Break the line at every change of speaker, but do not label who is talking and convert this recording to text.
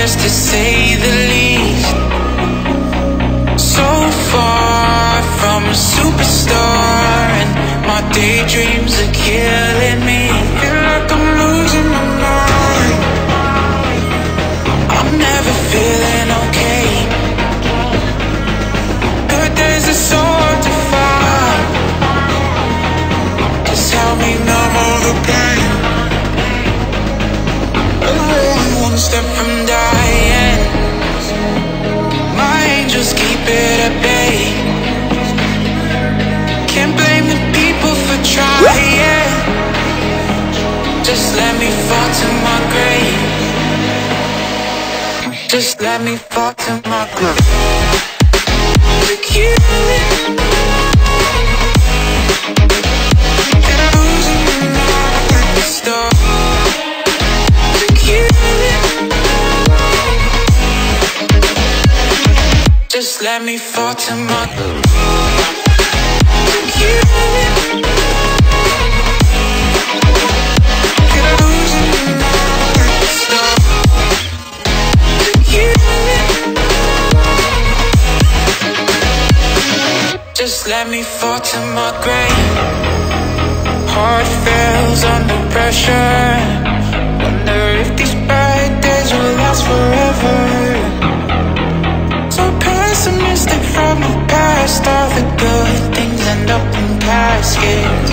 just to say the least. So far from a superstar, and my daydreams are killing me. Feel like I'm losing my mind. I'm never feeling okay. Good days are so hard to find. Just help me numb all the pain. I'm only one step from dying. My angels keep it at bay. Can't blame the people for trying. Just let me fall to my grave. Just let me fall to my grave. With you, and I'm losing my mind at the start. With you, just let me fall to my grave. With you, and I'm losing my mind at the start. With you, just let me fall to my grave. Heart fails under pressure. Wonder if these bad days will last forever. So pessimistic from the past. All the good things end up in caskets.